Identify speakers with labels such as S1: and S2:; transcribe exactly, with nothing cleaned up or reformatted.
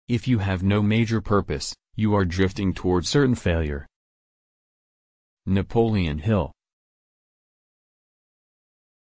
S1: If you have no major purpose, you are drifting toward certain failure. Napoleon Hill.